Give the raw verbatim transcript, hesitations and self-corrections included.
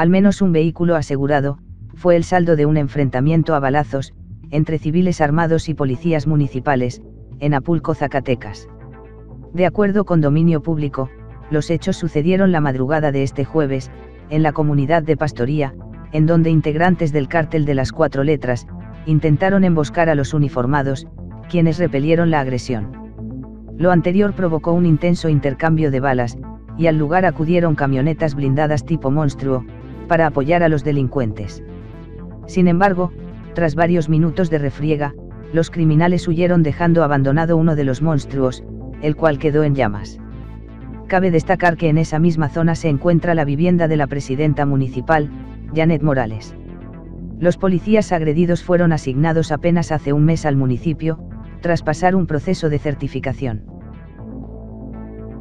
Al menos un vehículo asegurado, fue el saldo de un enfrentamiento a balazos, entre civiles armados y policías municipales, en Apulco, Zacatecas. De acuerdo con Dominio Público, los hechos sucedieron la madrugada de este jueves, en la comunidad de Pastoría, en donde integrantes del cártel de las Cuatro Letras, intentaron emboscar a los uniformados, quienes repelieron la agresión. Lo anterior provocó un intenso intercambio de balas, y al lugar acudieron camionetas blindadas tipo Monstruo, para apoyar a los delincuentes. Sin embargo, tras varios minutos de refriega, los criminales huyeron dejando abandonado uno de los monstruos, el cual quedó en llamas. Cabe destacar que en esa misma zona se encuentra la vivienda de la presidenta municipal, Janet Morales. Los policías agredidos fueron asignados apenas hace un mes al municipio, tras pasar un proceso de certificación.